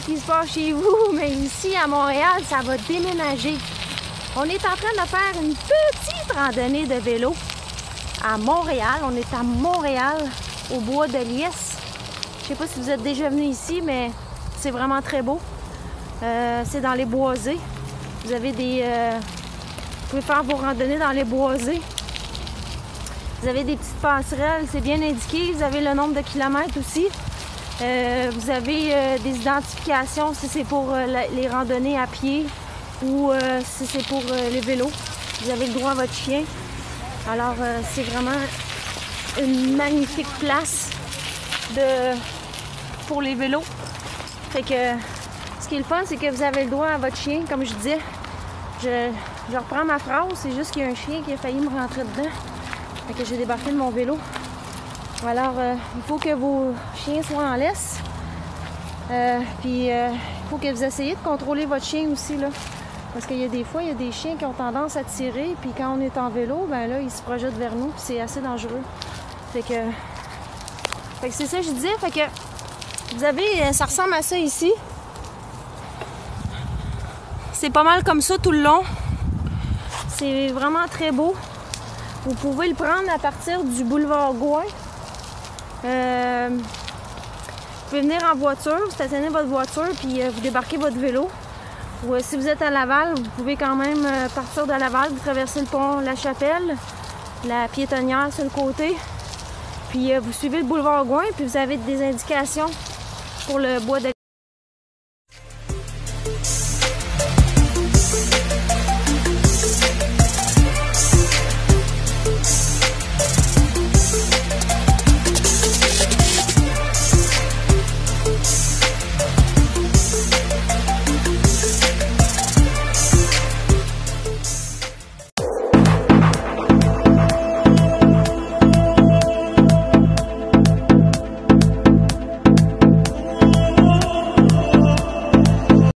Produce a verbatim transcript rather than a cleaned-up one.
ce qui se passe chez vous, mais ici à Montréal, ça va déménager. On est en train de faire une petite randonnée de vélo à Montréal. On est à Montréal, au bois de Liesse. Je sais pas si vous êtes déjà venu ici, mais c'est vraiment très beau. Euh, c'est dans les boisés. Vous avez des... Euh, vous pouvez faire vos randonnées dans les boisés. Vous avez des petites passerelles, c'est bien indiqué. Vous avez le nombre de kilomètres aussi. Euh, vous avez euh, des identifications si c'est pour euh, la, les randonnées à pied ou euh, si c'est pour euh, les vélos. Vous avez le droit à votre chien. Alors, euh, c'est vraiment une magnifique place de, pour les vélos. Fait que ce qui est le fun, c'est que vous avez le droit à votre chien, comme je disais. Je, je reprends ma phrase, c'est juste qu'il y a un chien qui a failli me rentrer dedans. Fait que j'ai débarqué de mon vélo. Alors, euh, il faut que vos chiens soient en laisse. Euh, puis, euh, il faut que vous essayiez de contrôler votre chien aussi, là. Parce qu'il y a des fois, il y a des chiens qui ont tendance à tirer. Puis quand on est en vélo, ben là, ils se projettent vers nous. Puis c'est assez dangereux. Fait que... Fait que c'est ça que je disais. Fait que vous avez... Ça ressemble à ça ici. C'est pas mal comme ça tout le long. C'est vraiment très beau. Vous pouvez le prendre à partir du boulevard Gouin. Euh, vous pouvez venir en voiture, stationner votre voiture, puis euh, vous débarquez votre vélo. Ou euh, si vous êtes à Laval, vous pouvez quand même euh, partir de Laval, vous traversez le pont La Chapelle, la piétonnière sur le côté. Puis euh, vous suivez le boulevard Gouin, puis vous avez des indications pour le bois de